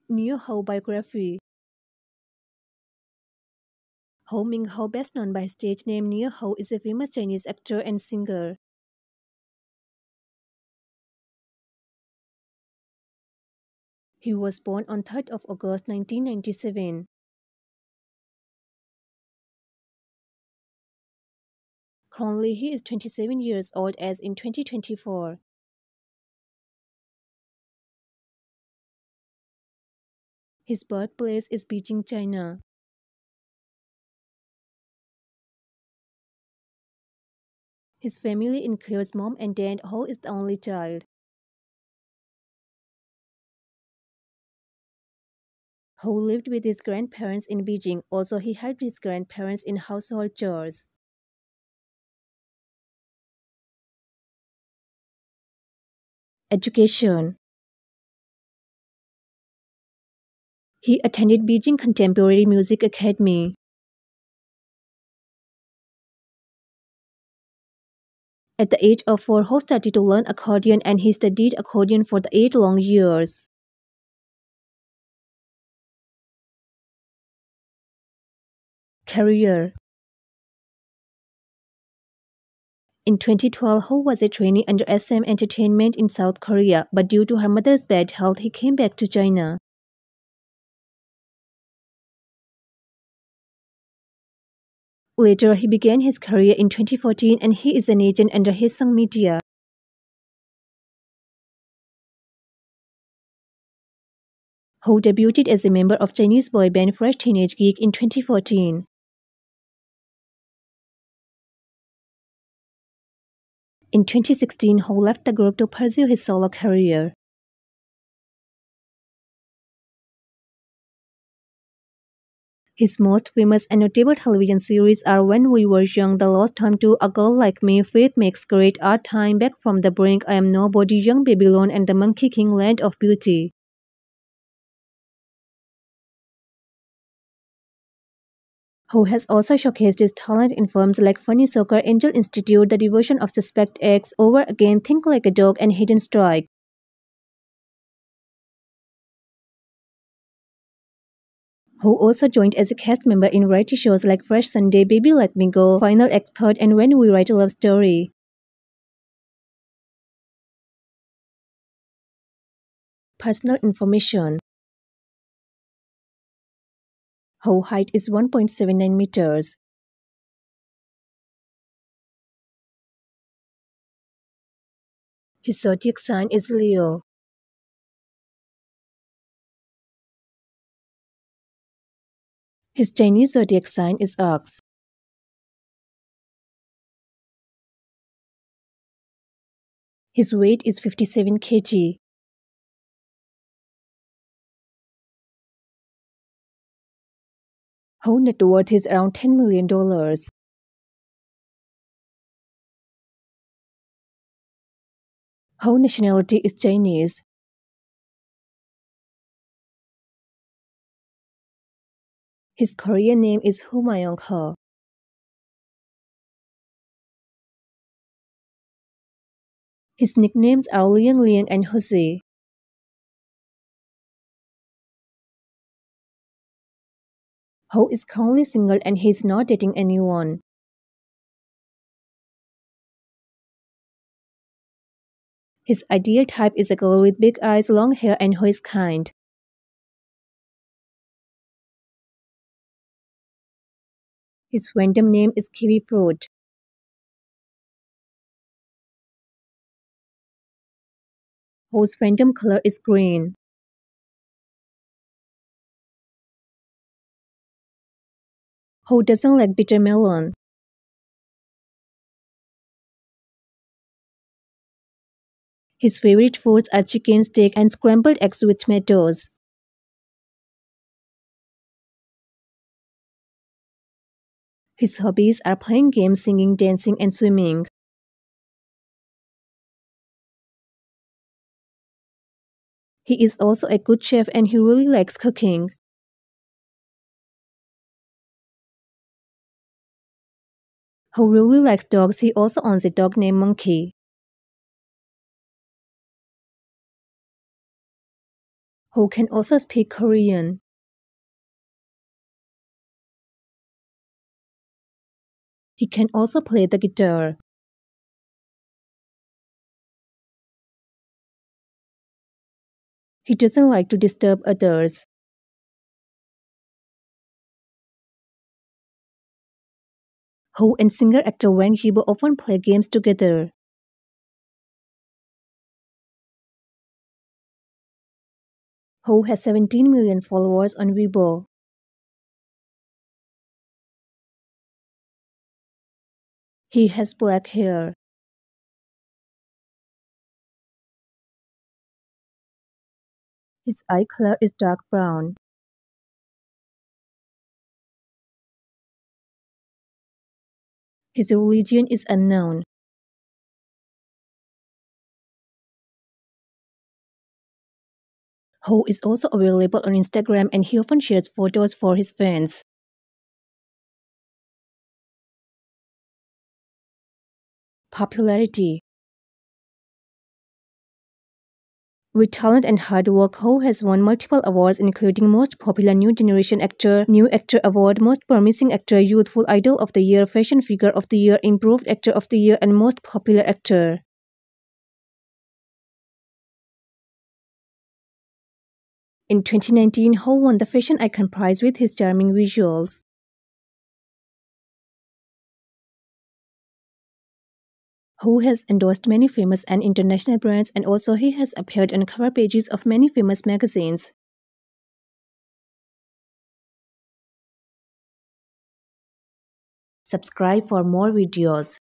Neo Hou biography. Ho Minghao, best known by his stage name Neo Hou, is a famous Chinese actor and singer. He was born on 3rd of August 1997. Currently, he is 27 years old as in 2024. His birthplace is Beijing, China. His family includes mom and dad. Ho is the only child. Ho lived with his grandparents in Beijing. Also, he helped his grandparents in household chores. Education. He attended Beijing Contemporary Music Academy. At the age of 4, Ho started to learn accordion and he studied accordion for the 8 long years. Career. In 2012, Ho was a trainee under SM Entertainment in South Korea, but due to her mother's bad health, he came back to China. Later, he began his career in 2014 and he is an agent under Haesung Media. Ho debuted as a member of Chinese boy band Fresh Teenage Geek in 2014. In 2016, Ho left the group to pursue his solo career. His most famous and notable television series are When We Were Young, The Lost Time to A Girl Like Me, Faith Makes Great, Our Time, Back from the Brink, I Am Nobody, Young Babylon, and The Monkey King, Land of Beauty. Ho has also showcased his talent in films like Funny Soccer, Angel Institute, The Devotion of Suspect X, Over Again, Think Like a Dog, and Hidden Strike. Ho also joined as a cast member in variety shows like Fresh Sunday, Baby Let Me Go, Final Expert, and When We Write a Love Story. Personal information. Ho height is 1.79 meters. His zodiac sign is Leo. His Chinese zodiac sign is Ox. His weight is 57 kg. Ho net worth is around $10 million. Ho nationality is Chinese. His Korean name is Hu Mayong Ho. His nicknames are Liang Liang and Jose. Ho is currently single and he is not dating anyone. His ideal type is a girl with big eyes, long hair, and who is kind. His random name is Kiwi Fruit. Ho's random color is green. Ho doesn't like bitter melon. His favorite foods are chicken, steak, and scrambled eggs with tomatoes. His hobbies are playing games, singing, dancing, and swimming. He is also a good chef and he really likes cooking. Ho really likes dogs. He also owns a dog named Monkey. Ho can also speak Korean. He can also play the guitar. He doesn't like to disturb others. Ho and singer-actor Wang Yibo often play games together. Ho has 17 million followers on Weibo. He has black hair. His eye color is dark brown. His religion is unknown. Ho is also available on Instagram and he often shares photos for his fans. Popularity. With talent and hard work, Ho has won multiple awards including Most Popular New Generation Actor, New Actor Award, Most Promising Actor, Youthful Idol of the Year, Fashion Figure of the Year, Improved Actor of the Year, and Most Popular Actor. In 2019, Ho won the Fashion Icon Prize with his charming visuals. Ho has endorsed many famous and international brands and also he has appeared on cover pages of many famous magazines. Subscribe for more videos.